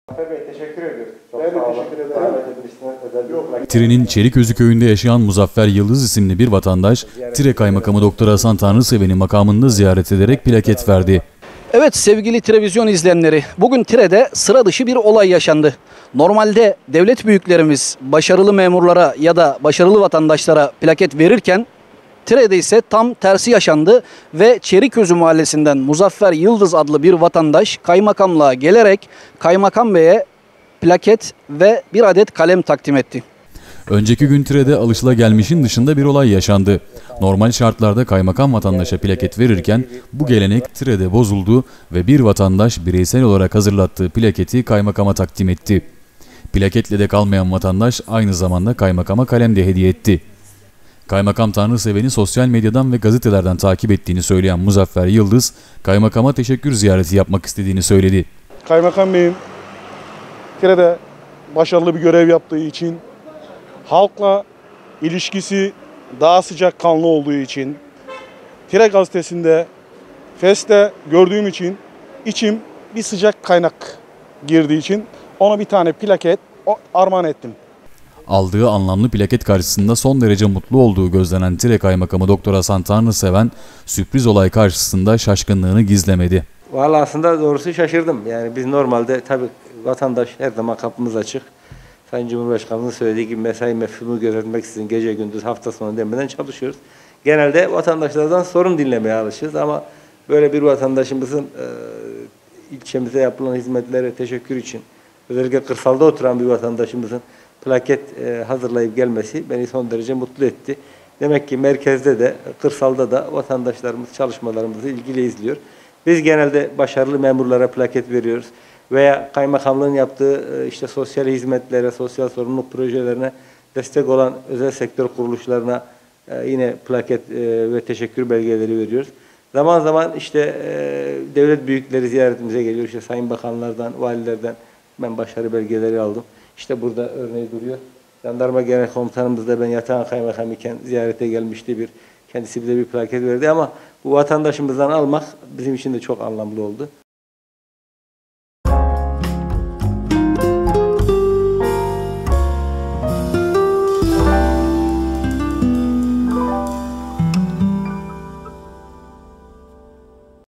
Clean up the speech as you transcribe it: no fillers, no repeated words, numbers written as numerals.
Zafer Bey teşekkür ediyoruz. Ben de teşekkür ederim. Tire'nin Çeliközü köyünde yaşayan Muzaffer Yıldız isimli bir vatandaş, Tire Kaymakamı Doktor Hasan Tanrıseven'i makamında ziyaret ederek plaket verdi. Evet sevgili televizyon izleyenleri, bugün Tire'de sıra dışı bir olay yaşandı. Normalde devlet büyüklerimiz başarılı memurlara ya da başarılı vatandaşlara plaket verirken Tire'de ise tam tersi yaşandı ve Çeliközü mahallesinden Muzaffer Yıldız adlı bir vatandaş kaymakamlığa gelerek Kaymakam Bey'e plaket ve bir adet kalem takdim etti. Önceki gün Tire'de alışılagelmişin dışında bir olay yaşandı. Normal şartlarda kaymakam vatandaşa plaket verirken bu gelenek Tire'de bozuldu ve bir vatandaş bireysel olarak hazırlattığı plaketi kaymakama takdim etti. Plaketle de kalmayan vatandaş aynı zamanda kaymakama kalem de hediye etti. Kaymakam Tanrıseven'i sosyal medyadan ve gazetelerden takip ettiğini söyleyen Muzaffer Yıldız, kaymakama teşekkür ziyareti yapmak istediğini söyledi. Kaymakam Bey'im Tire'de başarılı bir görev yaptığı için, halkla ilişkisi daha sıcakkanlı olduğu için, Tire gazetesinde, Fes'te gördüğüm için içim bir sıcak kaynak girdiği için ona bir tane plaket armağan ettim. Aldığı anlamlı plaket karşısında son derece mutlu olduğu gözlenen Tire Kaymakamı Doktor Hasan Tanrıseven, sürpriz olay karşısında şaşkınlığını gizlemedi. Vallahi aslında doğrusu şaşırdım. Yani biz normalde tabii vatandaş her zaman kapımız açık. Sayın Cumhurbaşkanımızın söylediği gibi mesai mefhumu gözetmek için gece gündüz hafta sonu demeden çalışıyoruz. Genelde vatandaşlardan sorun dinlemeye alışırız ama böyle bir vatandaşımızın ilçemize yapılan hizmetlere teşekkür için özellikle kırsalda oturan bir vatandaşımızın plaket hazırlayıp gelmesi beni son derece mutlu etti. Demek ki merkezde de kırsalda da vatandaşlarımız çalışmalarımızı ilgiyle izliyor. Biz genelde başarılı memurlara plaket veriyoruz veya kaymakamlığın yaptığı işte sosyal hizmetlere, sosyal sorumluluk projelerine destek olan özel sektör kuruluşlarına yine plaket ve teşekkür belgeleri veriyoruz. Zaman zaman işte devlet büyükleri ziyaretimize geliyor. İşte sayın bakanlardan, valilerden ben başarı belgeleri aldım. İşte burada örneği duruyor. Jandarma Genel Komutanımız da ben yatağan kaymakam iken ziyarete gelmişti. Kendisi bize bir plaket verdi ama bu vatandaşımızdan almak bizim için de çok anlamlı oldu.